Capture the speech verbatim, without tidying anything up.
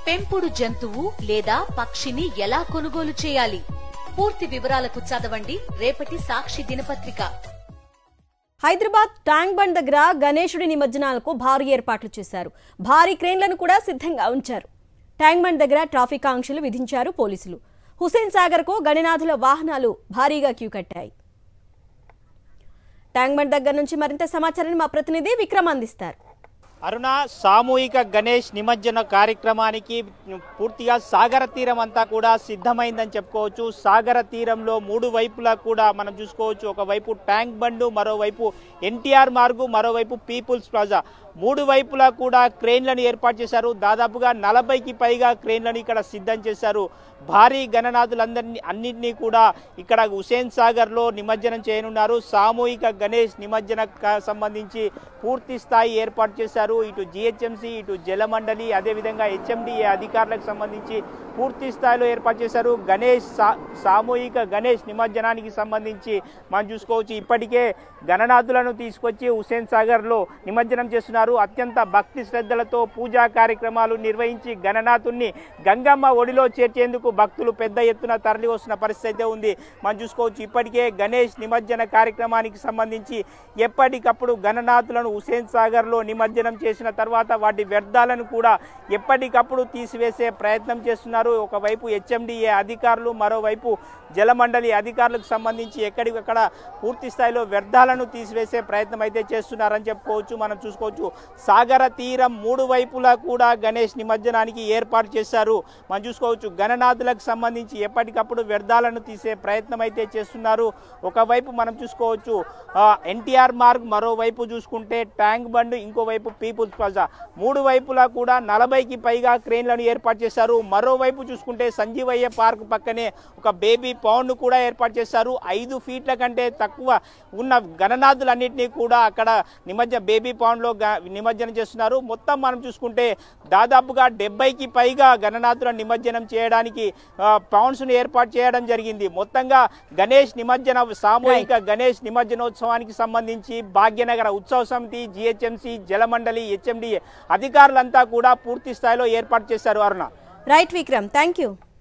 పెంపుడు జంతువు లేదా పక్షిని ఎలా కొనుగోలు చేయాలి? పూర్తి వివరాలకు చదవండి రేపటి సాక్షి దినపత్రిక. హైదరాబాద్ ట్యాంక్ బండ్ దగ్గర గణేశుడి నిమజ్జనాలకు భారీ ఏర్పాట్లు చేశారు. భారీ క్రేన్లను కూడా సిద్ధంగా ఉంచారు. ట్యాంక్ బండ్ దగ్గర ట్రాఫిక్ ఆంక్షలు విధించారు పోలీసులు. హుసేన్ సాగర్ కు గణనాథుల వాహనాలు భారీగా క్యూ కట్టాయి. ట్యాంక్ బండ్ దగ్గర నుంచి మరింత సమాచారాన్ని మా ప్రతినిధి విక్రమ్ అందిస్తారు. అరుణ, సామూహిక గణేష్ నిమజ్జన కార్యక్రమానికి పూర్తిగా సాగర తీరం అంతా కూడా సిద్ధమైందని చెప్పుకోవచ్చు. సాగర తీరంలో మూడు వైపులా కూడా మనం చూసుకోవచ్చు. ఒకవైపు ట్యాంక్ బండ్, మరోవైపు ఎన్టీఆర్ మార్గు, మరోవైపు పీపుల్స్ ప్లాజా, మూడు వైపులా కూడా క్రేన్లను ఏర్పాటు చేశారు. దాదాపుగా నలభైకి పైగా క్రేన్లను ఇక్కడ సిద్ధం చేశారు. భారీ గణనాథులందరినీ అన్నింటినీ కూడా ఇక్కడ హుసేన్ సాగర్లో నిమజ్జనం చేయనున్నారు. సామూహిక గణేష్ నిమజ్జన సంబంధించి పూర్తి స్థాయి ఏర్పాటు చేశారు. ఇటు జిహెచ్ఎంసీ, ఇటు జలమండలి, అదేవిధంగా హెచ్ఎండిఏ అధికారులకు సంబంధించి పూర్తి స్థాయిలో ఏర్పాటు చేశారు. గణేష్ సామూహిక గణేష్ నిమజ్జనానికి సంబంధించి మనం చూసుకోవచ్చు. ఇప్పటికే గణనాథులను తీసుకొచ్చి హుసేన్ సాగర్లో నిమజ్జనం చేస్తున్నారు. అత్యంత భక్తి శ్రద్ధలతో పూజా కార్యక్రమాలు నిర్వహించి గణనాథుని గంగమ్మ ఒడిలో చేర్చేందుకు భక్తులు పెద్ద ఎత్తున తరలి వస్తున్న పరిస్థితి అయితే ఉంది. మనం చూసుకోవచ్చు. ఇప్పటికే గణేష్ నిమజ్జన కార్యక్రమానికి సంబంధించి ఎప్పటికప్పుడు గణనాథులను హుసేన్ సాగర్లో నిమజ్జనం చేసిన తర్వాత వాటి వ్యర్థాలను కూడా ఎప్పటికప్పుడు తీసివేసే ప్రయత్నం చేస్తున్నారు. ఒకవైపు హెచ్ఎండిఏ అధికారులు, మరోవైపు జలమండలి అధికారులకు సంబంధించి ఎక్కడికక్కడ పూర్తి స్థాయిలో వ్యర్థాలను తీసివేసే ప్రయత్నం అయితే చేస్తున్నారని చెప్పుకోవచ్చు. మనం చూసుకోవచ్చు. సాగర తీరం మూడు వైపులా కూడా గణేష్ నిమజ్జనానికి ఏర్పాటు చేశారు. మనం చూసుకోవచ్చు. గణనాథులకు సంబంధించి ఎప్పటికప్పుడు వ్యర్థాలను తీసే ప్రయత్నం అయితే చేస్తున్నారు. ఒకవైపు మనం చూసుకోవచ్చు ఎన్టీఆర్ మార్గ్, మరోవైపు చూసుకుంటే ట్యాంక్ బండ్, ఇంకోవైపు పీపుల్స్ ప్లాజా, మూడు వైపులా కూడా నలభైకి పైగా క్రేన్లను ఏర్పాటు చేశారు. మరోవైపు చూసుకుంటే సంజీవయ్య పార్క్ పక్కనే ఒక బేబీ పౌండ్ కూడా ఏర్పాటు చేశారు. ఐదు ఫీట్ల కంటే తక్కువ ఉన్న గణనాథులన్నింటినీ కూడా అక్కడ నిమజ్జన బేబీ పౌండ్లో నిమజ్జనం చేస్తున్నారు. మొత్తం మనం చూసుకుంటే దాదాపుగా డెబ్బైకి పైగా గణనాథుల నిమజ్జనం చేయడానికి పౌండ్స్ను ఏర్పాటు చేయడం జరిగింది. మొత్తంగా గణేష్ నిమజ్జన సామూహిక గణేష్ నిమజ్జనోత్సవానికి సంబంధించి భాగ్యనగర ఉత్సవ సమితి, జిహెచ్ఎంసీ, జలమండలి, హెచ్ఎండిఏ అధికారులంతా కూడా పూర్తి స్థాయిలో ఏర్పాటు చేశారు. Aruna. Right Vikram, thank you.